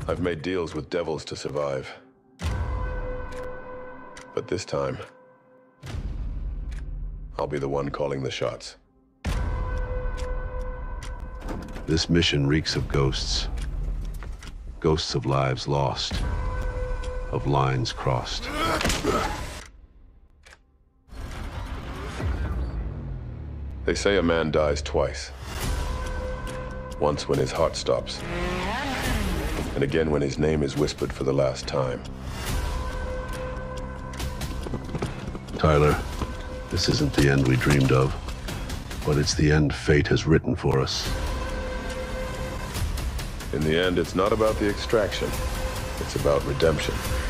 I've made deals with devils to survive. But this time, I'll be the one calling the shots. This mission reeks of ghosts. Ghosts of lives lost, of lines crossed. They say a man dies twice. Once when his heart stops, and again when his name is whispered for the last time. Tyler, this isn't the end we dreamed of, but it's the end fate has written for us. In the end, it's not about the extraction. It's about redemption.